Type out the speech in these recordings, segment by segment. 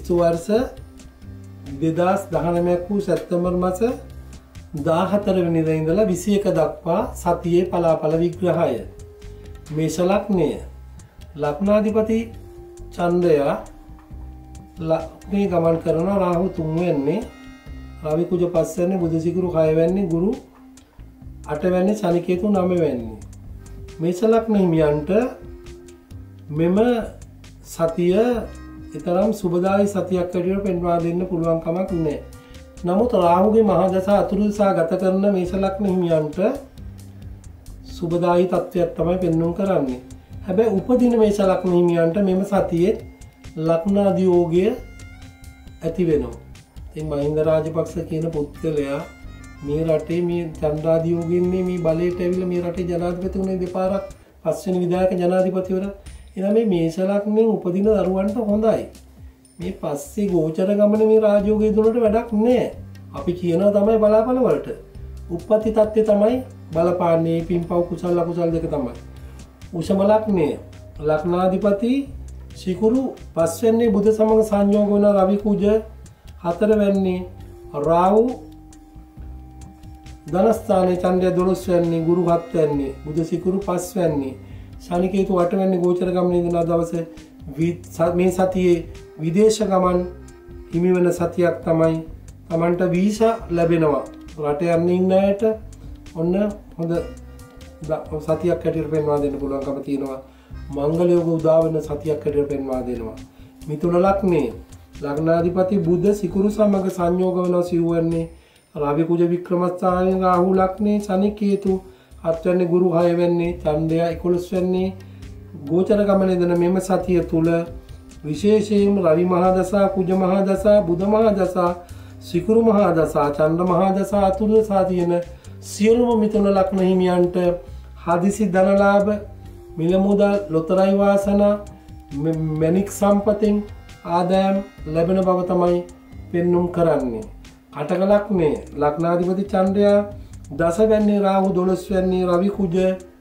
ක්‍රිස්තු වර්ෂ 2019 වූ සැප්තැම්බර් මාස 14 වෙනිදා ඉඳලා 21 දක්වා සතියේ පලාඵල විග්‍රහය. මේෂ ලග්නය. ලග්නාධිපති චන්ද්‍රයා ලග්නේ ගමන් කරන රාහු 3 වෙන්නේ, රවි කුජ 5 වෙන්නේ, බුධ සිකුරු 6 වෙන්නේ, ගුරු 8 වෙන්නේ, ශනි කේතු 9 වෙන්නේ. මේෂ ලග්න හිමියන්ට මෙම සතිය ඊතරම් සුබදායි සතියක් ඇටියට පෙන්වා දෙන්න පුළුවන් කමක් නැහැ. නමුත් රාහුගේ මහා දශා අතුරු දශා ගත කරන මේෂ ලග්න හිමියන්ට සුබදායි තත්ත්වයක් තමයි පෙන්වුම් කරන්නේ. හැබැයි උපදින මේෂ ලග්න හිමියන්ට මෙම සතියේ ලග්නාදි යෝගය ඇති වෙනවා. ඉතින් මහින්ද රාජපක්ෂ කියන පුද්ගලයා මේ රටේ මේ චන්ද්‍රාදි යෝගයෙන් මේ බලයට ඇවිල්ලා මේ රටේ ජනාධිපති වුණේ දෙපාරක්, පස්වෙනි විධායක ජනාධිපතිවර. එනම් මේ මේෂ ලග්නෙන් උපදින දරුවන්ට හොඳයි. මේ පස්සේ ගෝචර ගමනේ මේ රාජයෝගය දුන්නට වැඩක් නැහැ. අපි කියනවා තමයි බලාපල වලට. උප්පත්ති තත්ත්වය තමයි බලපාන්නේ, පින්පව් කුසල අකුසල දෙක තමයි. උෂම ලග්නය. ලග්නාධිපති සිකුරු 5 වෙන්නේ බුධ සමග සංයෝග වන රවි කුජ 4 වෙන්නේ, රාහු ධනස්ථානයේ චන්ද්‍රය 12 වෙන්නේ, ගුරු 7 වෙන්නේ, බුධ සිකුරු 5 වෙන්නේ, ශනි කේතු 8 වෙන්නේ ගෝචර ගමනේ ඉඳන දවසේ මේ සතියේ විදේශ ගමන් හිමි වෙන සතියක් තමයි. Tamanට වීසා ලැබෙනවා. රට යන්න ඉන්න අයට ඔන්න හොඳ සතියක් හැටියට පෙන්වා දෙන්න පුළුවන්කම තියෙනවා. මංගල යෝග උදා වෙන සතියක් හැටියට පෙන්වා දෙනවා. මිථුන ලග්නේ. ලග්නාධිපති බුධ සිකුරු සමග සංයෝග වෙනවා සිව්වන්නේ, රවි කුජ වික්‍රමස්ථානයේ රාහු ලග්නේ, ශනි කේතු 7 වෙන්නේ, ගුරු 6 වෙන්නේ, චන්ද්‍රය 11 වෙන්නේ ගෝචර ගමනේ දෙන මෙම සතිය තුල විශේෂයෙන් රවි මහා දශා, කුජ මහා දශා, බුධ මහා දශා, සිකුරු මහා දශා, චන්ද්‍ර මහා දශා අතුරු දශා තියෙන සියලුම මිථුන ලග්න හිමියන්ට හදිසි ධනලාභ, මිල මුදල්, ලොතරැයි වාසනා, මැණික් සම්පතෙන් ආදායම් ලැබෙන බව තමයි පෙන්눔 කරන්නේ. කටක ලග්නේ. ලග්නාධිපති චන්ද්‍රයා 10 වෙන්නේ, රාහු 12 වෙන්නේ, රවි කුජ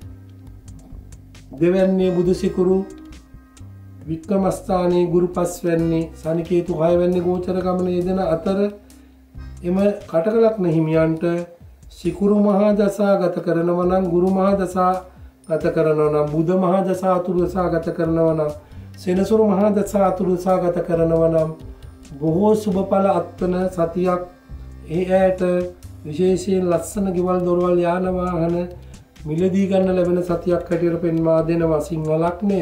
2 වෙන්නේ, බුධ සිකුරු වික්‍රමස්ථානයේ ගුරු 5 වෙන්නේ, ශනි කේතු 6 වෙන්නේ ගෝචර ගමනේ යෙදෙන අතර එම කටක ලග්න හිමියන්ට සිකුරු මහා දශා ගත කරනවා නම්, ගුරු මහා දශා ගත කරනවා නම්, බුධ මහා දශා අතුරු දශා ගත කරනවා නම්, සෙනසුරු මහා දශා අතුරු දශා ගත කරනවා නම් බොහෝ සුබඵල අත්වන සතියක්. ඒ ඇයට විශේෂයෙන් ලස්සන ගෙවල් දොරවල් යාන වාහන මිලදී ගන්න ලැබෙන සතියක් හැටියට පෙන්වා දෙනවා සිංහ ලග්නය.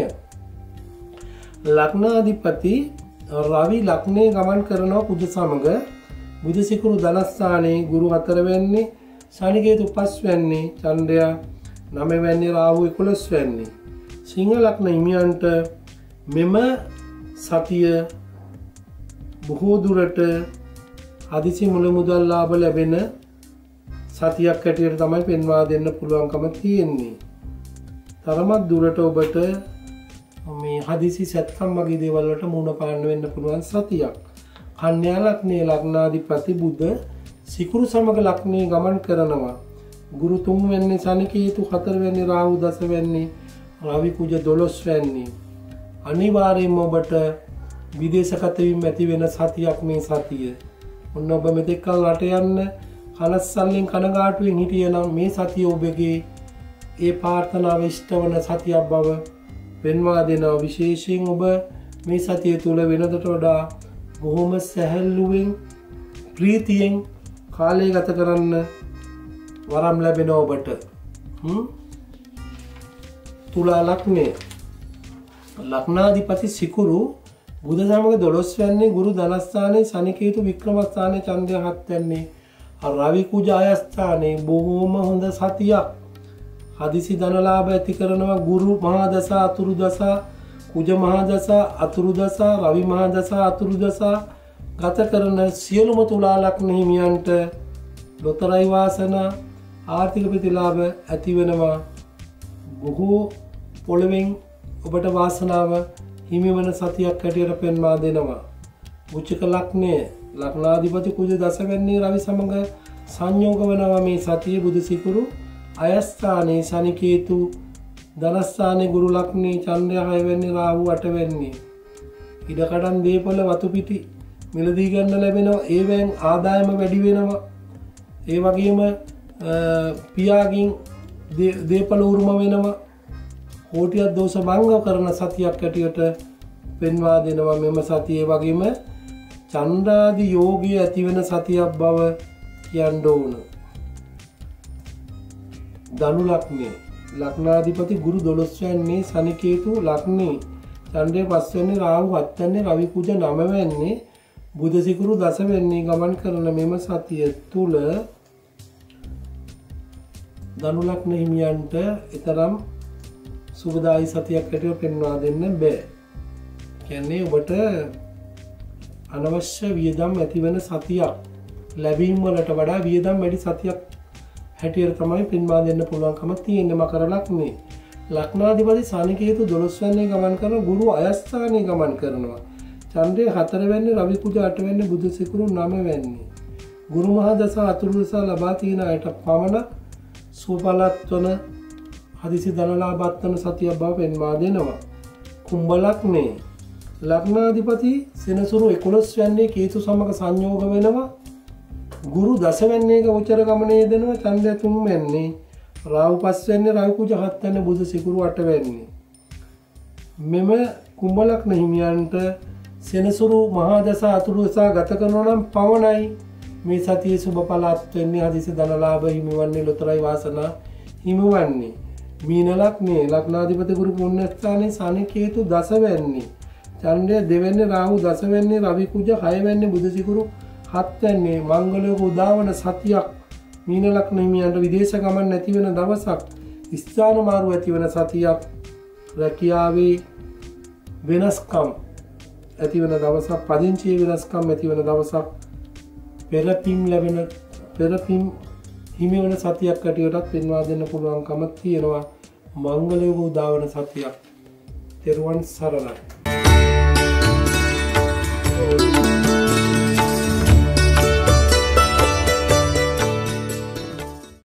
ලග්නාධිපති රවි ලග්නේ ගමන් කරනවා කුජ සමග, බුධ සිකුරු ධනස්ථානයේ ගුරු 4 වෙන්නේ, ශනි කේතු 5 වෙන්නේ, චන්ද්‍රය 9 වෙන්නේ, රාහු 11 වෙන්නේ. සිංහ ලග්න හිමියන්ට මෙම සතිය බොහෝ දුරට හදිසි මුල මුදල් ලාභ ලැබෙන සතියක් හැටියට තමයි පෙන්වා දෙන්න පුළුවන්කම තියෙන්නේ. තරමක් දුරට ඔබට මේ හදිසි සැත්කම් වගේ දේවල් වලට මුහුණ පාන්න වෙන්න පුළුවන් සතියක්. කන්‍යා ලග්නේ. ලග්නාධිපති බුධ සිකුරු සමග ලග්නේ ගමන් කරනවා. ගුරු 3 වෙන්නේ, ශනි කේතු 4 වෙන්නේ, රාහු 10 වෙන්නේ, රවි කුජ 12 වෙන්නේ. අනිවාර්යයෙන්ම ඔබට විදේශගත වීම ඇති වෙන සතියක් මේ සතිය. ඔන්න ඔබ මෙතෙක් කල රට යන්න කලස්සල්ලෙන් කනගාටුවෙන් හිටියනම් මේ සතිය ඔබගේ ඒ ප්‍රාර්ථනාව ඉෂ්ට වන සතියක් බව පෙන්වා දෙනවා. විශේෂයෙන් ඔබ මේ සතිය තුල වෙනදට වඩා බොහොම සැහැල්ලුවෙන් ප්‍රීතියෙන් කාලය ගත කරන්න වරම් ලැබෙනවා ඔබට. තුලා ලග්නේ. ලග්නාධිපති සිකුරු බුධ සමග 12 වෙන්නේ, ගුරු ධනස්ථානයේ, ශනි කේතු වික්‍රමස්ථානයේ, චන්ද්‍රය 7 වෙන්නේ, රවි කුජ ආයස්ථානයේ බොහෝම හොඳ සතියක්. හදිසි ධනලාභ ඇති කරනවා. ගුරු මහා දශා අතුරු දශා, කුජ මහා දශා අතුරු දශා, රවි මහා දශා අතුරු දශා ගත කරන සියලුම තුලා ලග්න හිමියන්ට ලොතරැයි වාසනා, ආර්ථික ප්‍රතිලාභ ඇති වෙනවා. බොහෝ පොළවෙන් ඔබට වාසනාව හිමි වන සතියක් හැටියට පෙන්වා දෙනවා. වෘශ්චික ලග්නය. ලග්නාධිපති කුජ 10 වෙන්නේ, රවි සමග සංයෝග වෙනවා මේ සතියේ, බුධ සිකුරු අයස්ථානයේ, ශනි කේතු ධනස්ථානයේ, ගුරු ලග්නේ, චන්ද්‍රය 6 වෙන්නේ, රාහු 8 වෙන්නේ. ඉඩකඩම් දීපල වතු පිටි මිලදී ගන්න ලැබෙනවා. ඒවෙන් ආදායම වැඩි වෙනවා. ඒ වගේම පියාගෙන් දීපල උරුම වෙනවා. කෝටියක් දෝෂ භංග කරන සතියක් ඇටියට පෙන්වා දෙනවා මෙම සතියේ. වගේම චන්ද්‍රාදි යෝගී ඇති වෙන සතියක් බව කියන්න ඕන. ධනු ලග්නේ ලග්නාධිපති ගුරු 12 වෙන්නේ ශනි කේතු ලග්නේ චන්ද්‍රය 5 වෙන්නේ රාහු 7 වෙන්නේ රවි කුජ 9 වෙන්නේ බුධ සිකුරු 10 වෙන්නේ ගමන් කරන මෙම සතිය තුල ධනු ලග්න හිමියන්ට ඊතරම් සුබදායි සතියක් ඇටිව පෙන්වා දෙන්න බෑ. කියන්නේ ඔබට අනවශ්‍ය වියදම් ඇති වෙන සතියක් ලැබීම් වලට වඩා වියදම් වැඩි සතියක් හැටියට තමයි පෙන්වා දෙන්න පුළුවන්කම තියෙන්නේ මකර ලග්නේ. ලග්නාධිපති ශනි කේතු 12 වෙනි ගමන් කරන ගුරු අයස්ථානයේ ගමන් කරනවා. චන්ද්‍රය 4 වෙනි රවි කුජ 8 වෙනි බුධ සිකුරු 9 වෙනි. ගුරු මහා දස අතුරු දස ලබා තියෙන අයට පමණ සුවපලත්වන හදිසි ධන ලාභත් වන සතිය බව පෙන්වා දෙනවා. කුම්භ ලග්නේ ලග්නාධිපති සෙනසුරු 11 වෙනි කේතු සමග සංයෝග වෙනවා. ගුරු 10 වෙනි ගෝචර ගමනේ දෙනවා. චන්ද්‍රය 3 වෙනි රාහු 5 වෙනි රවි කුජ 7 වෙනි බුධ සිකුරු 8 වෙනි. මෙම කුම්භ ලග්න හිමියන්ට සෙනසුරු මහා දස අතුරු දස ගත කරනවා නම් පවණයි මේ සතියේ සුබ පළාත් වෙන්නේ හදිසි ධන ලාභ හිමිවන්නේ ලොතරයි වාසනා හිමිවන්නේ. මීන ලග්නේ ලග්නාධිපති ගුරු පුණ්‍යස්ථානයේ ශනි කේතු 10 වෙනි චන්ද්‍රය 2 වෙනි රාහු 10 වෙනි රවි කුජ 6 වෙනි බුධ සිකුරු 7 වෙනි මංගලයක උදාවන සතියක් මීන ලග්න හිමියන්ට විදේශ ගමන් නැති වෙන දවසක් ස්ථාන මාරු ඇති වෙන සතියක් රැකියාවේ වෙනස්කම් ඇති වෙන දවසක් පදිංචියේ වෙනස්කම් ඇති වෙන දවසක් පෙරපින් ලැබෙන පෙරපින් හිමි වෙන සතියක් ඇටියටත් පෙන්වා දෙන්න පුළුවන්කම තියෙනවා. මංගලයක උදාවන සතියක්. තෙරුවන් සරණයි.